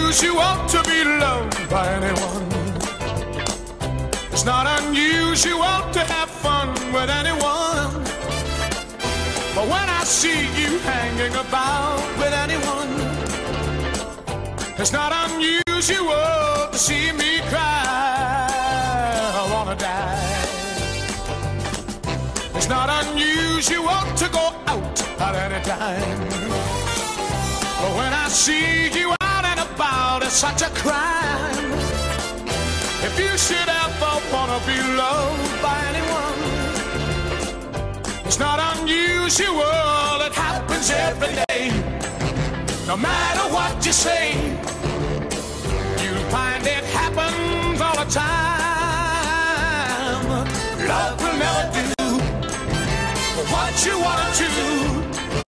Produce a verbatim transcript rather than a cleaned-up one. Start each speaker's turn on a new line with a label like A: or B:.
A: unusual to be loved by anyone. It's not unusual to have fun with anyone. But when I see you hanging about with anyone, it's not unusual to see me cry. I wanna die. It's not unusual to go out at any time. But when I see you out and about, it's such a crime. If you should ever wanna be loved by anyone, it's not unusual, it happens every day. No matter what you say, you'll find it happens all the time. Love will never do what you wanna do.